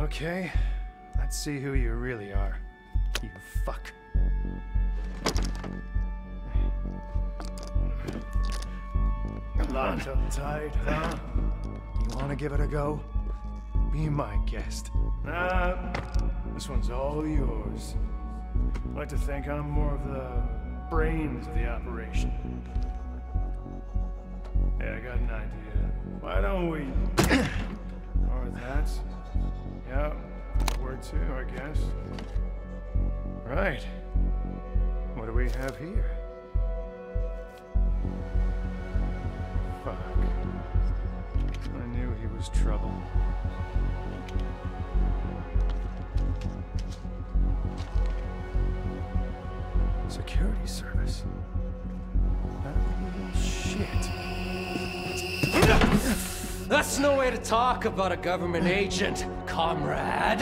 Okay, let's see who you really are. You fuck. Locked up tight, huh? You wanna give it a go? Be my guest. Nah, this one's all yours. I like to think I'm more of the brains of the operation. Hey, I got an idea. Why don't we... or that. Yeah, word too, I guess. Right. What do we have here? Fuck. I knew he was trouble. Security service. Oh, shit. That's no way to talk about a government agent, comrade.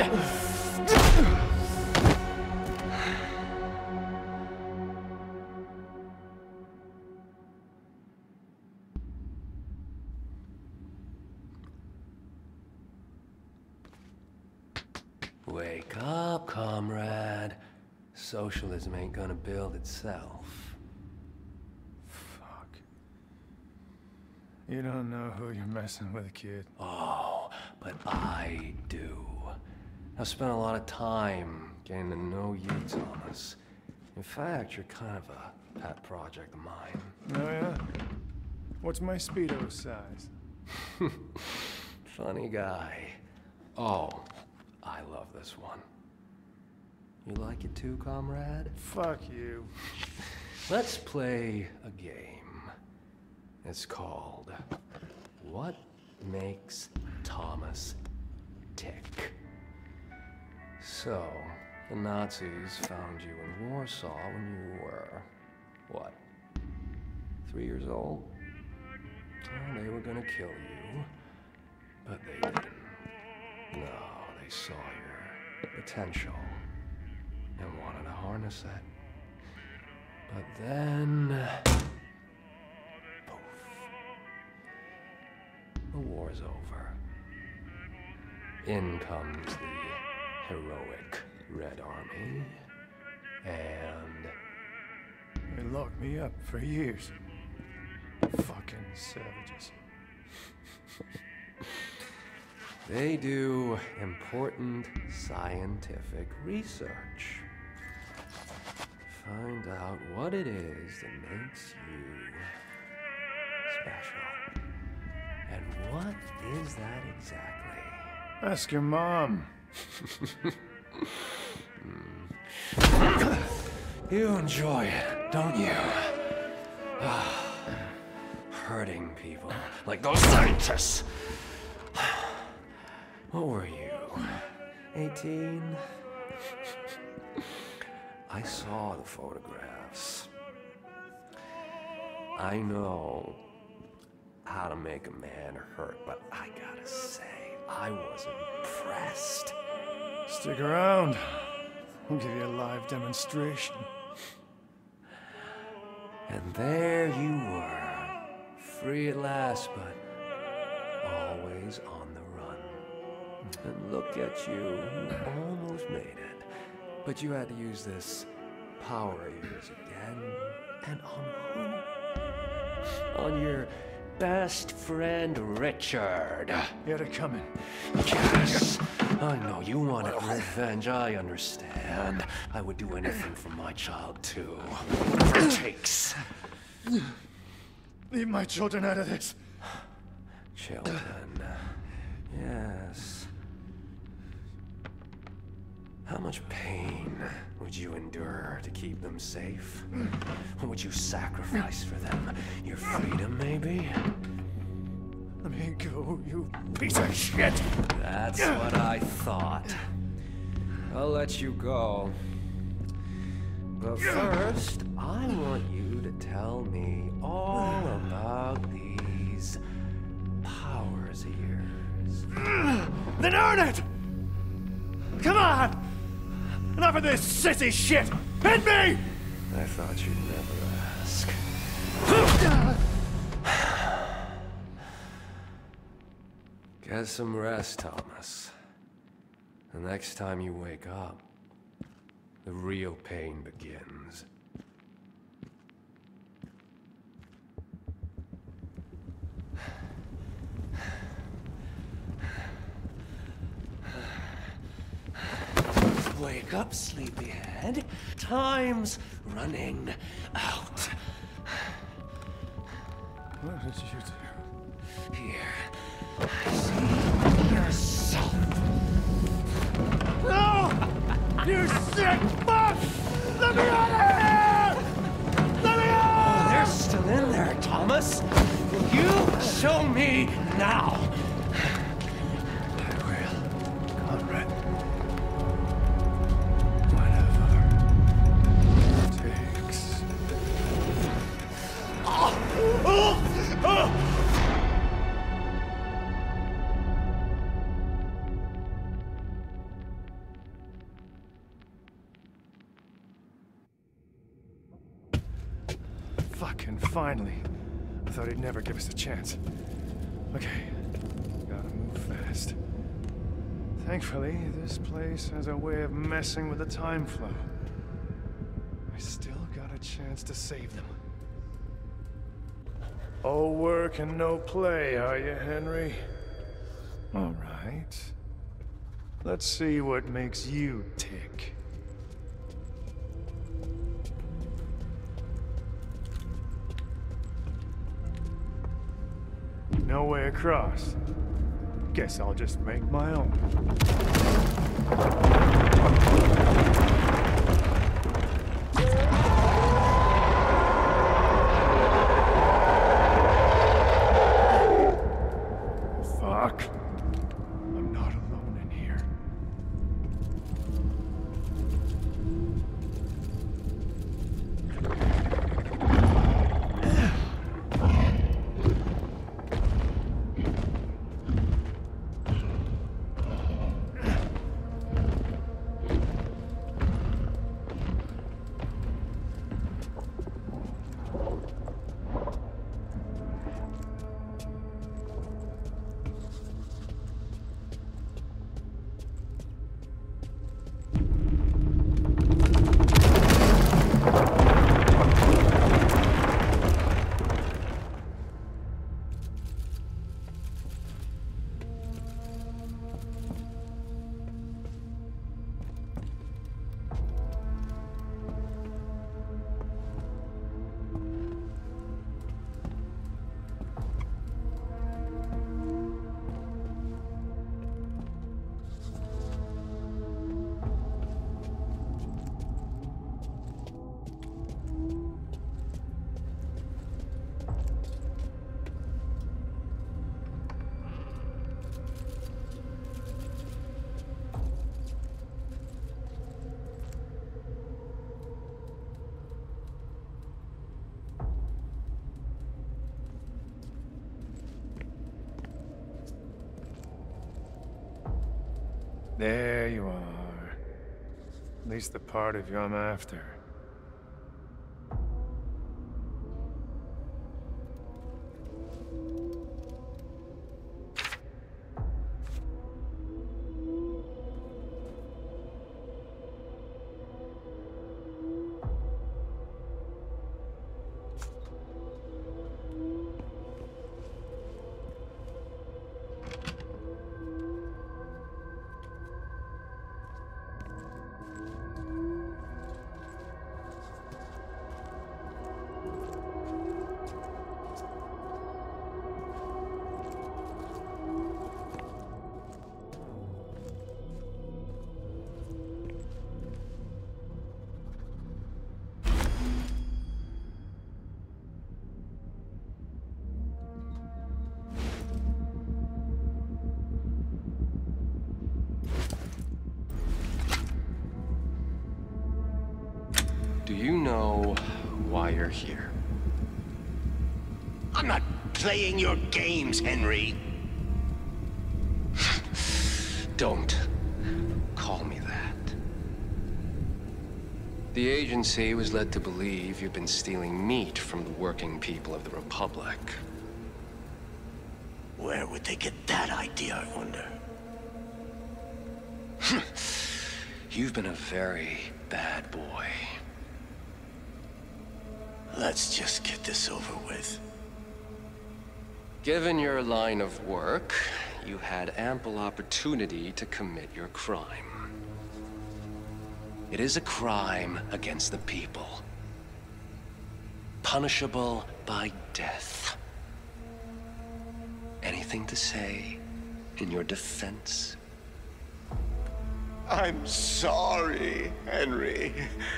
Wake up, comrade. Socialism ain't gonna build itself. Fuck. You don't know who you're messing with, kid. Oh, but I do. I've spent a lot of time getting to know you, Thomas. In fact, you're kind of a pet project of mine. Oh, yeah? What's my Speedo size? Funny guy. Oh, I love this one. You like it too, comrade? Fuck you. Let's play a game. It's called What Makes Thomas Tick? So, the Nazis found you in Warsaw when you were, what, 3 years old? Oh, they were gonna kill you, but they didn't. No, they saw your potential and wanted to harness it. But then... poof. The war's over. In comes the heroic Red Army, and... They locked me up for years. Fucking savages. they do important scientific research. Find out what it is that makes you special. And what is that exactly? Ask your mom. You enjoy it, don't you? Hurting people like those scientists. What were you? 18? I saw the photographs. I know how to make a man hurt, but I gotta say, I was impressed. Stick around. I'll give you a live demonstration. And there you were, free at last, but always on the run. And look at you, you almost made it. But you had to use this power of yours again. And on who? On your best friend, Richard. You had it coming. Yes, I know you wanted revenge, I understand. I would do anything for my child, too. Whatever it takes. Leave my children out of this. Children. Yes. How much pain would you endure to keep them safe? What would you sacrifice for them? Your freedom, maybe? Let me go, you piece of shit! That's what I thought. I'll let you go. But first, I want you to tell me all about these powers of yours. Then earn it! Come on! Enough of this sissy shit! Hit me! I thought you'd never ask. Get some rest, Thomas. The next time you wake up, the real pain begins. Wake up, sleepyhead. Time's running out. What did you do? Here. See yourself. No! You sick fuck! Let me out of here! Let me out! Oh, they're still in there, Thomas. You show me now. I will, Conrad. Whatever it takes. Fucking finally. I thought he'd never give us a chance. Okay, gotta move fast. Thankfully, this place has a way of messing with the time flow. I still got a chance to save them. All work and no play, are you, Henry? All right. Let's see what makes you tick. No way across. Guess I'll just make my own. Fuck. I'm not alone in here. There you are. At least the part of you I'm after. Do you know why you're here? I'm not playing your games, Henry. Don't call me that. The agency was led to believe you've been stealing meat from the working people of the Republic. Where would they get that idea, I wonder? You've been a very bad boy. Let's just get this over with. Given your line of work, you had ample opportunity to commit your crime. It is a crime against the people, punishable by death. Anything to say in your defense? I'm sorry, Henry.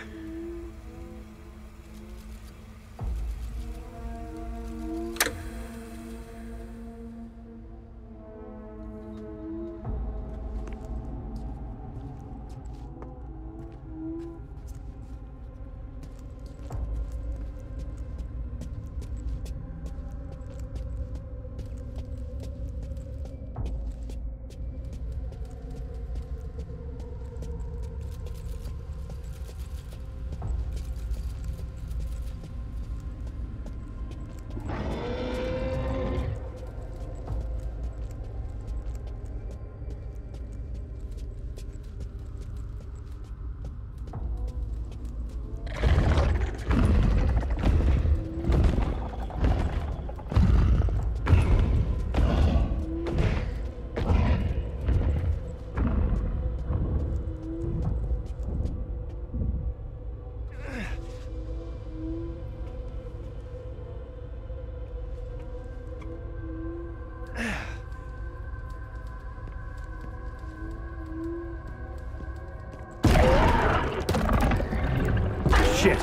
Shit!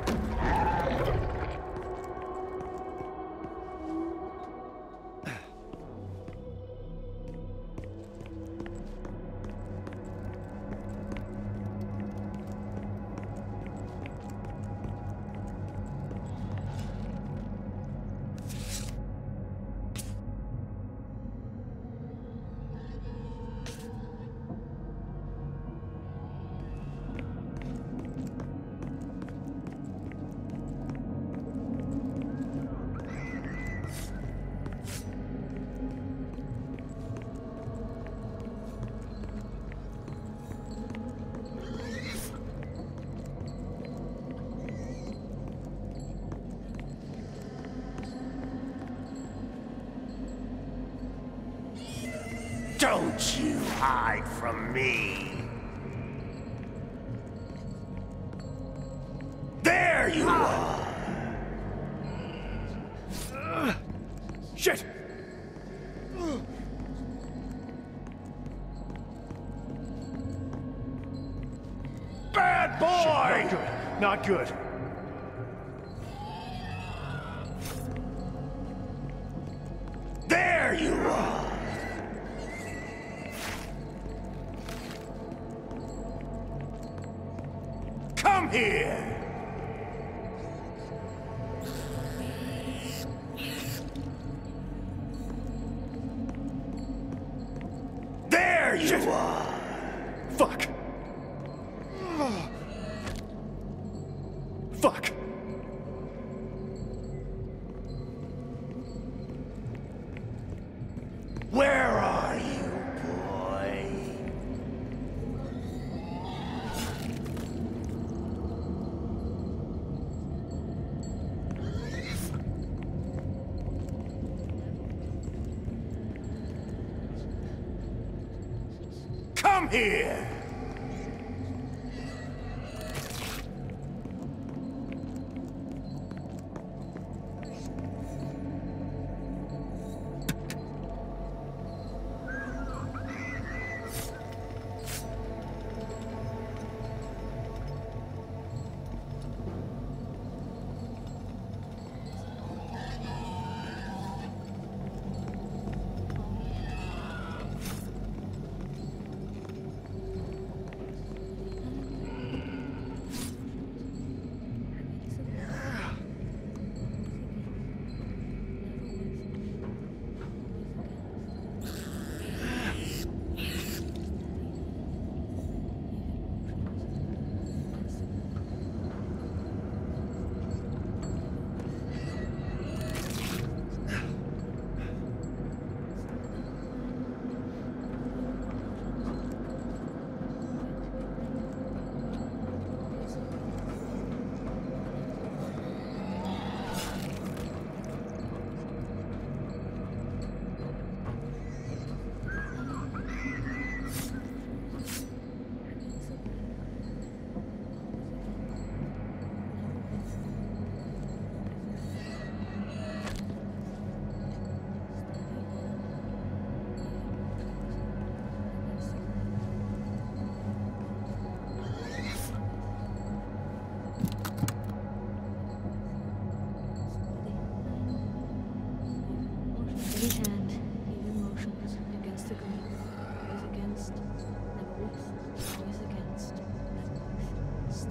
Don't you hide from me. There you are. Shit! Bad boy! Shit, not good. Not good. There you are. Come here! There you are! Fuck! Fuck! Where are you, boy? Come here!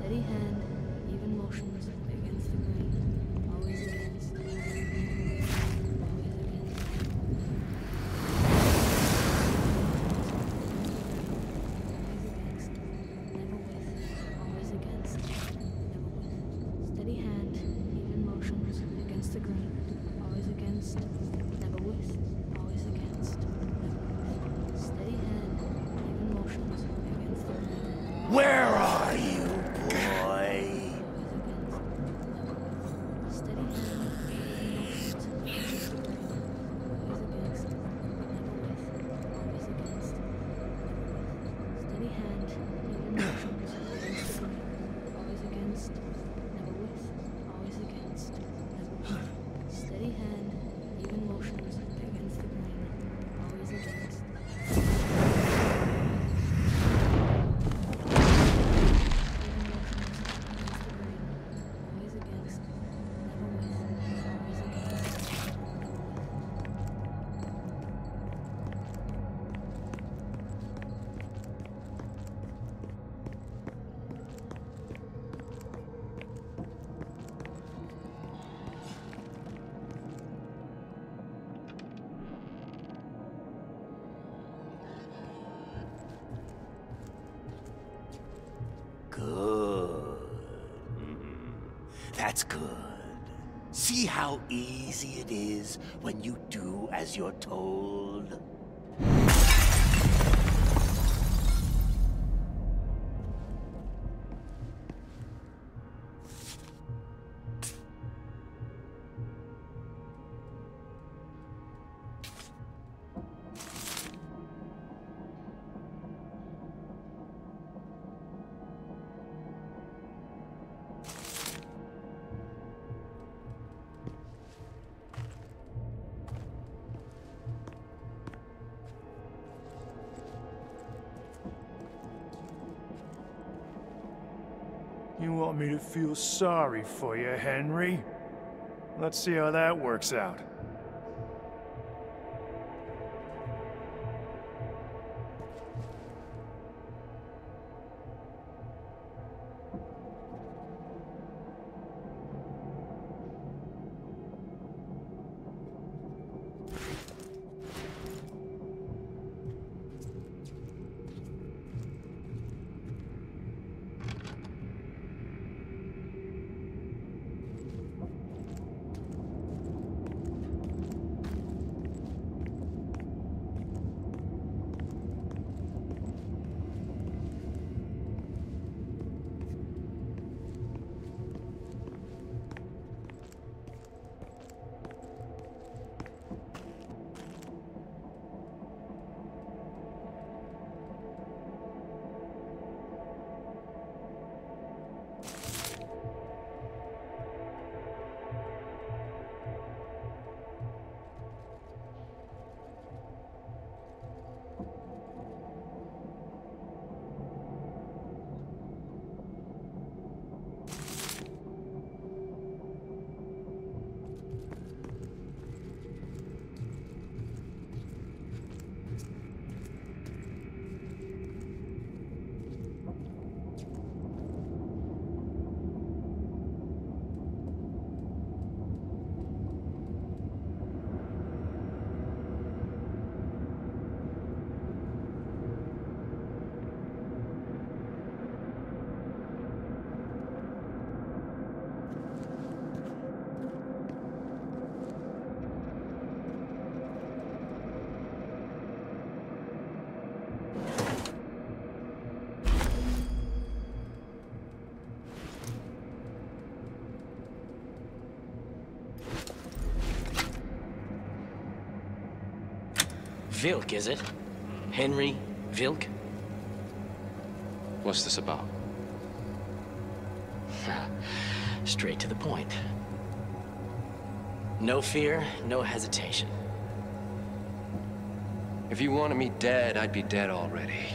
Steady hand, even motions against the grain. Always against. Always against. Never with. Always against. Never with. Steady hand, even motions against the grain. Always against. Never with. Always against. Never with. Steady hand, even motions against the grain. Where are you, boy? Steady hand, even motions against the grain. Always against, never with. Always against, never with. Steady hand, even motions against the grain. Always against, never with. Always against, never with. Steady hand, even motions against the grain. Always against. Good. That's good. See how easy it is when you do as you're told? You want me to feel sorry for you, Henry? Let's see how that works out. Vilk, is it? Henry Vilk? What's this about? Straight to the point. No fear, no hesitation. If you wanted me dead, I'd be dead already.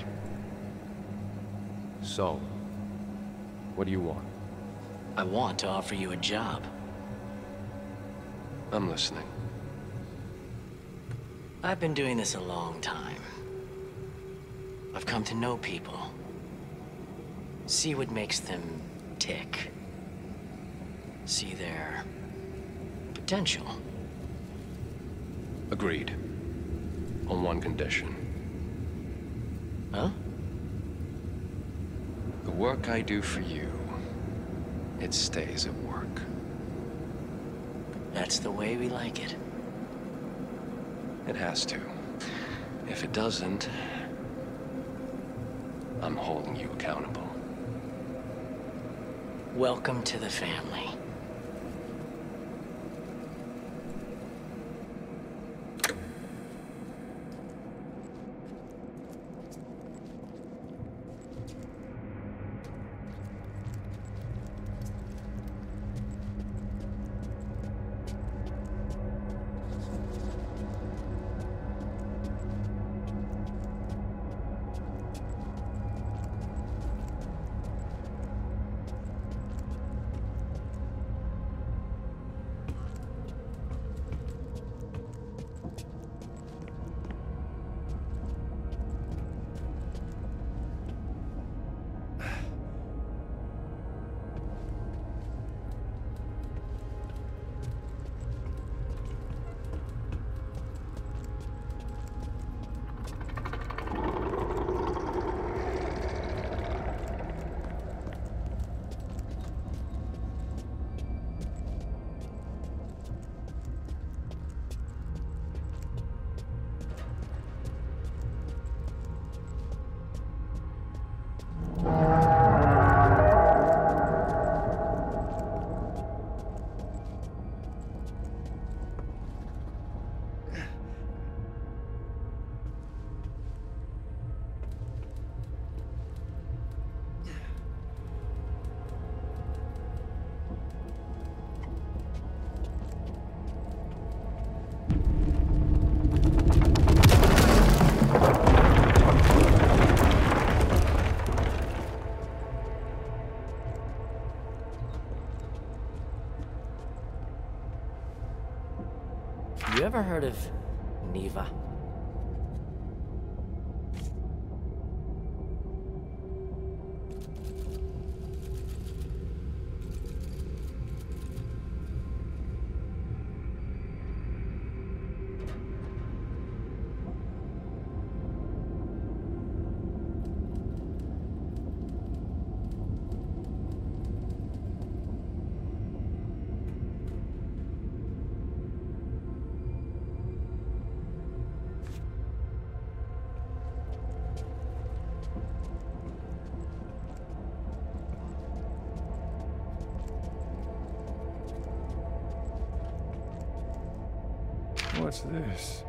So, what do you want? I want to offer you a job. I'm listening. I've been doing this a long time. I've come to know people. See what makes them tick. See their potential. Agreed. On one condition. Huh? The work I do for you, it stays at work. That's the way we like it. It has to. If it doesn't, I'm holding you accountable. Welcome to the family. You ever heard of Neva? What's this?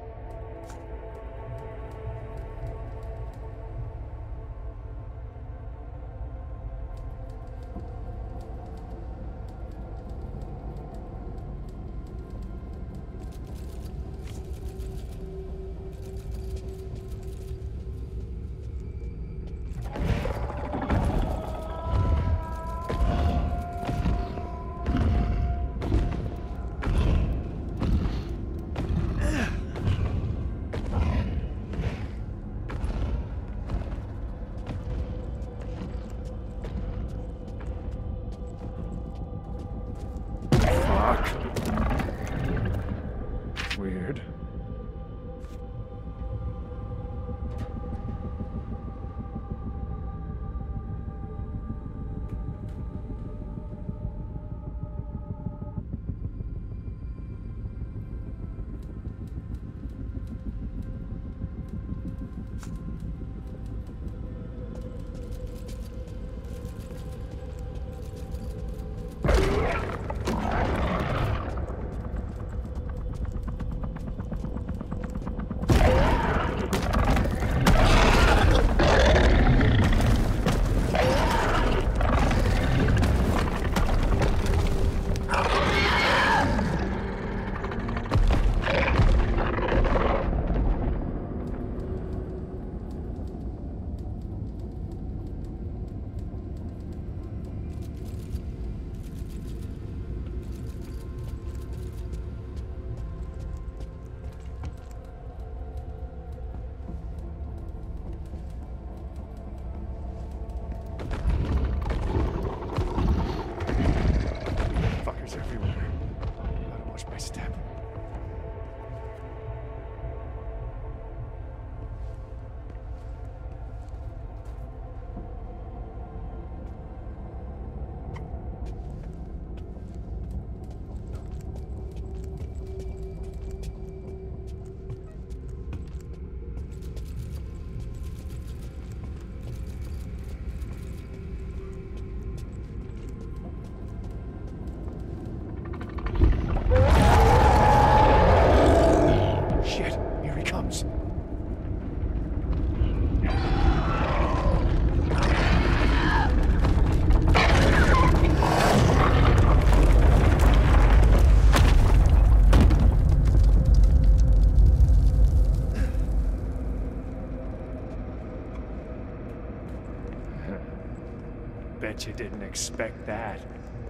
bet you didn't expect that.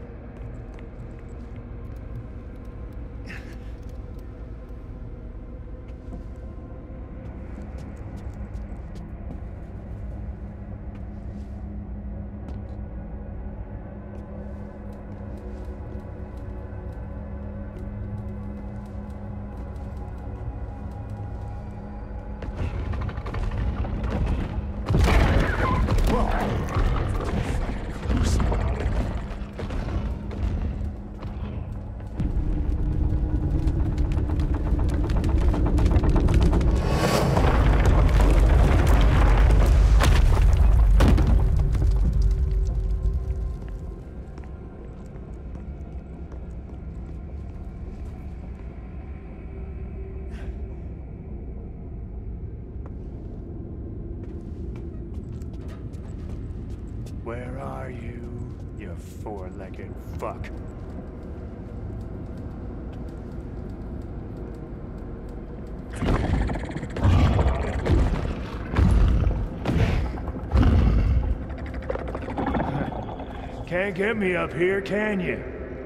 Where are you, you four-legged fuck? Can't get me up here, can you?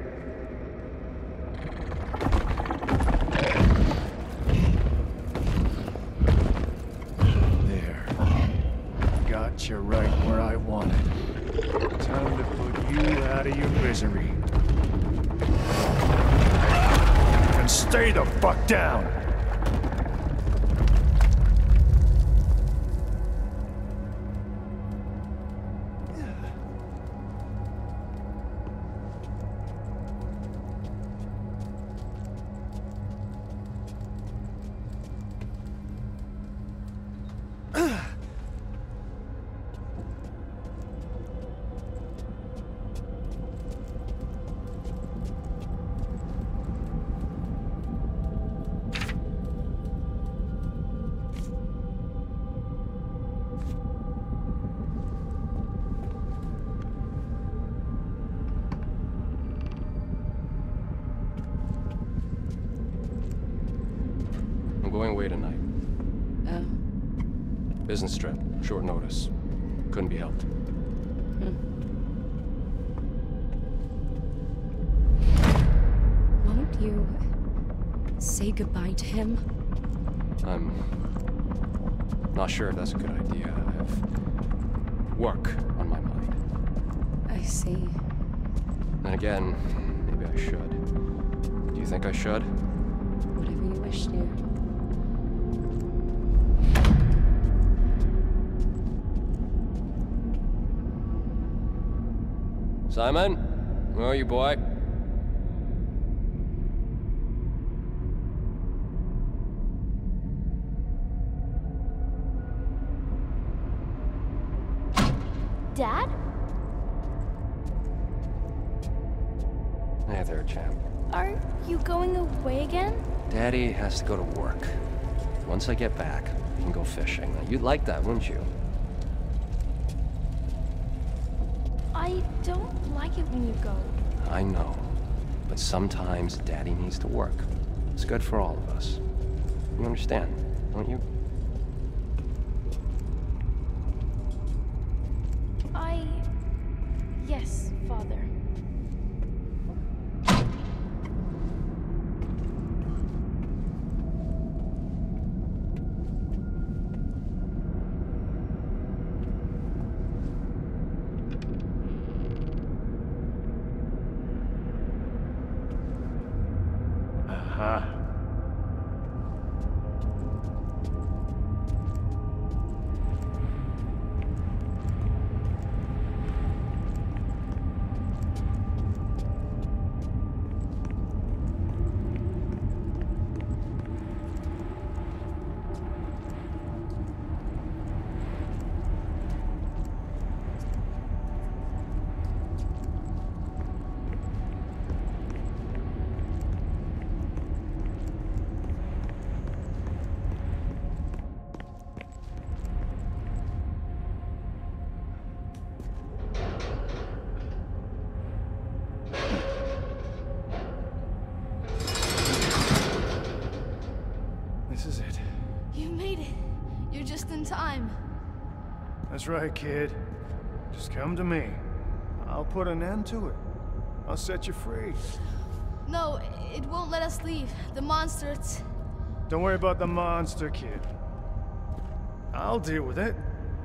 There. Got you right where I wanted. Time to put you out of your misery. And stay the fuck down! Going away tonight. Oh. Business trip. Short notice. Couldn't be helped. Why don't you say goodbye to him? I'm not sure if that's a good idea. I have work on my mind. I see. And again, maybe I should. Do you think I should? Whatever you wish, dear. Simon? Where are you, boy? Dad? Hey there, champ. Are you going away again? Daddy has to go to work. Once I get back, we can go fishing. Now, you'd like that, wouldn't you? I don't like it when you go. I know. But sometimes Daddy needs to work. It's good for all of us. You understand, don't you? Yes, Father. This is it. You made it. You're just in time. That's right, kid. Just come to me. I'll put an end to it. I'll set you free. No, it won't let us leave. The monster, it's... Don't worry about the monster, kid. I'll deal with it.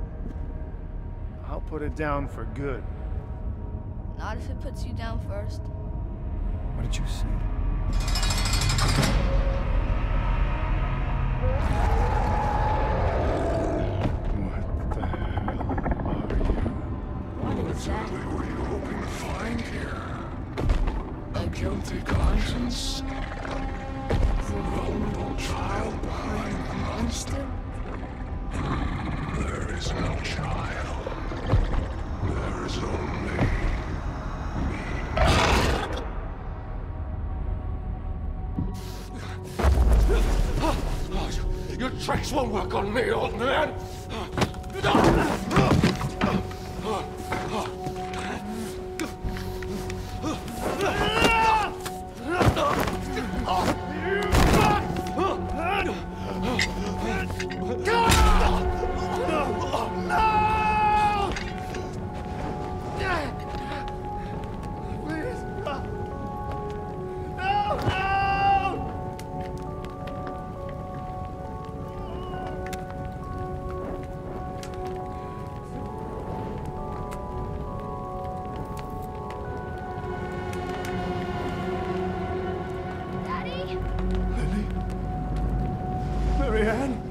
I'll put it down for good. Not if it puts you down first. What did you say? What the hell are you? What is that? What are you hoping to find here? A guilty conscience? Is there a vulnerable child behind the monster? There is no child. There is only... Your tricks won't work on me, old man! Daddy? Lily? Marianne?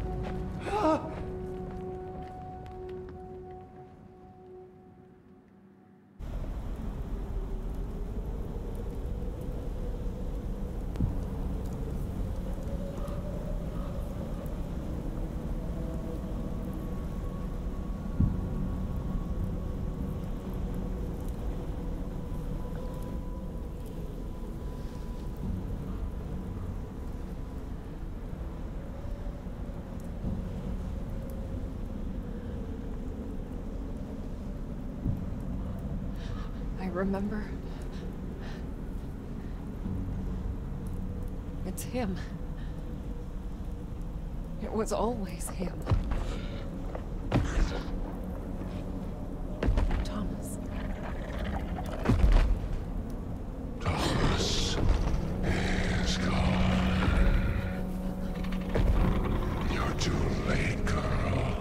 I remember. It's him. It was always him. Thomas. Thomas is gone. You're too late, girl.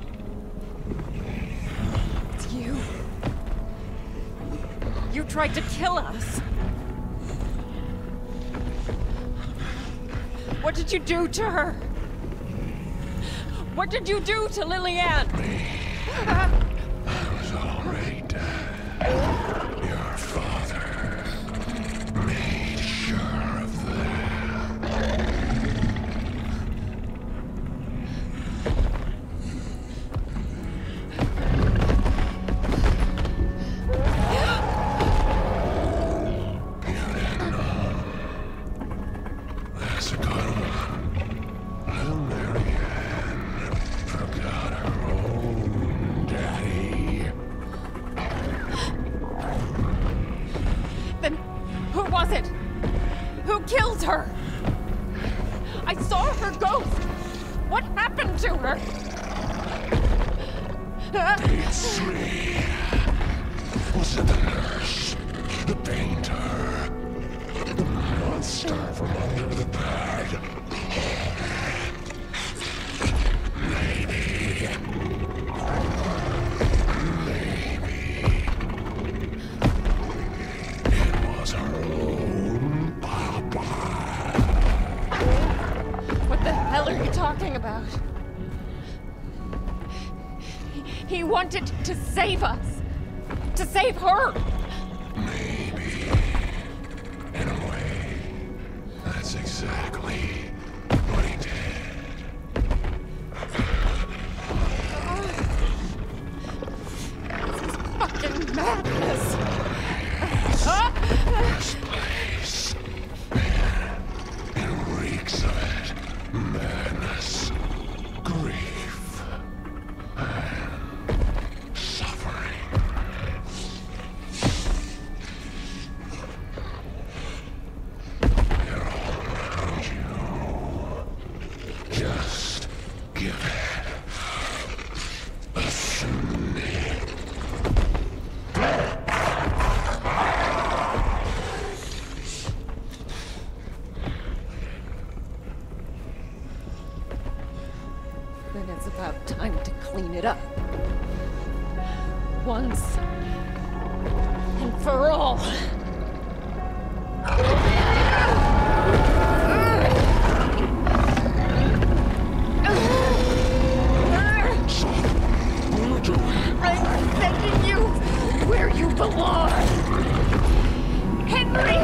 It's you. You tried to kill us. What did you do to her? What did you do to Lillian? I was already dead. Your father made sure of that. You didn't know. That's a good one. Little Marianne forgot her own daddy. Then who was it? Who killed her? I saw her ghost. What happened to her? It's me. Was it the nurse? The painter? The monster from under the bed? Maybe. It was her own papa. What the hell are you talking about? He wanted to save us. To save her. Maybe. In a way, that's exactly what he did. Fucking madness. This place. It reeks of it. Madness. Grief. And suffering. They're all around you. then it's about time to clean it up. Once and for all. I'm sending you where you belong! Henry!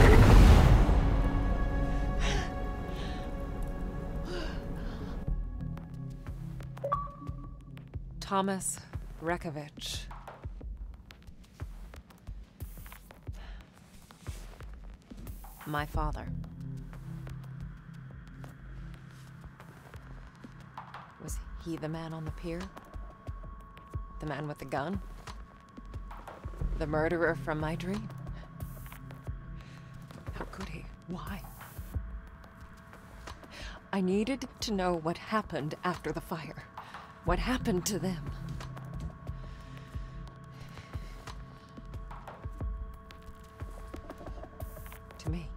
Thomas Rekovich. My father. Was he the man on the pier? The man with the gun? The murderer from my dream? How could he? Why? I needed to know what happened after the fire. What happened to them? To me.